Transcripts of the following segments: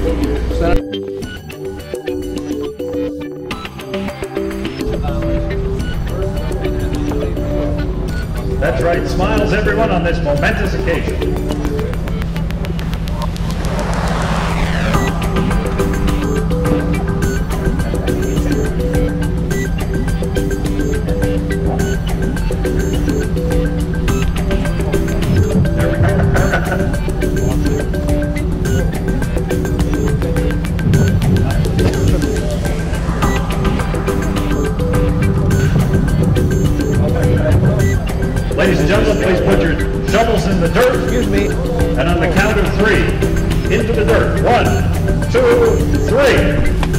That's right, smiles everyone on this momentous occasion. Ladies and gentlemen, please put your shovels in the dirt. Excuse me. And on the count of 3, into the dirt. 1, 2, 3.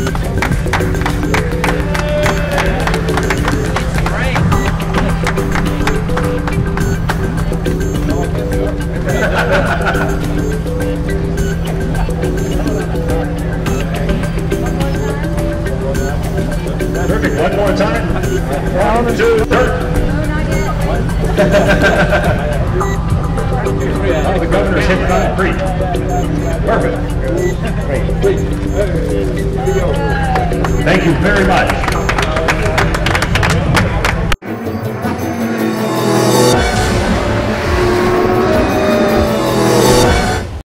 Perfect. One more time. 1, 2, dirt. Oh, the governor's hit concrete. Perfect. Thank you very much.